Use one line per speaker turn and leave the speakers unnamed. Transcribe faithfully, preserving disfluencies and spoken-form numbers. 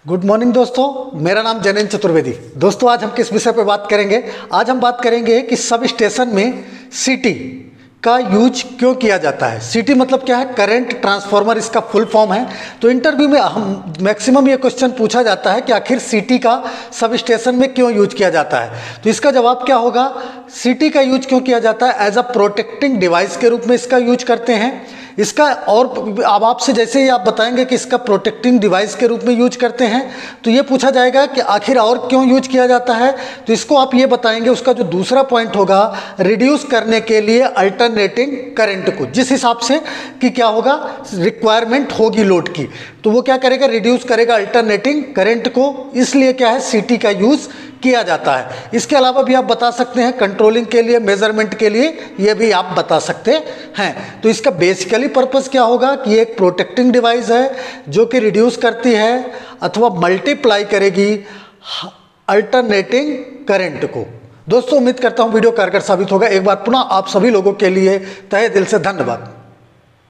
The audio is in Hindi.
गुड मॉर्निंग दोस्तों, मेरा नाम जैनेन्द्र चतुर्वेदी। दोस्तों आज हम किस विषय पर बात करेंगे? आज हम बात करेंगे कि सब स्टेशन में सीटी का यूज क्यों किया जाता है। सीटी मतलब क्या है? करंट ट्रांसफार्मर इसका फुल फॉर्म है। तो इंटरव्यू में हम मैक्सिमम ये क्वेश्चन पूछा जाता है कि आखिर सीटी का सब स्टेशन में क्यों यूज किया जाता है। तो इसका जवाब क्या होगा? सीटी का यूज क्यों किया जाता है? एज अ प्रोटेक्टिंग डिवाइस के रूप में इसका यूज करते हैं। इसका और अब आपसे जैसे ही आप बताएंगे कि इसका प्रोटेक्टिंग डिवाइस के रूप में यूज करते हैं तो ये पूछा जाएगा कि आखिर और क्यों यूज किया जाता है। तो इसको आप ये बताएंगे। उसका जो दूसरा पॉइंट होगा, रिड्यूस करने के लिए अल्टरनेटिंग करंट को, जिस हिसाब से कि क्या होगा, रिक्वायरमेंट होगी लोड की, तो वो क्या करेगा, रिड्यूस करेगा अल्टरनेटिंग करंट को। इसलिए क्या है, सीटी का यूज किया जाता है। इसके अलावा भी आप बता सकते हैं कंट्रोलिंग के लिए, मेजरमेंट के लिए, ये भी आप बता सकते हैं। तो इसका बेसिकली पर्पस क्या होगा कि ये एक प्रोटेक्टिंग डिवाइस है जो कि रिड्यूस करती है अथवा मल्टीप्लाई करेगी अल्टरनेटिंग करंट को। दोस्तों उम्मीद करता हूं वीडियो कारगर साबित होगा। एक बार पुनः आप सभी लोगों के लिए तहे दिल से धन्यवाद।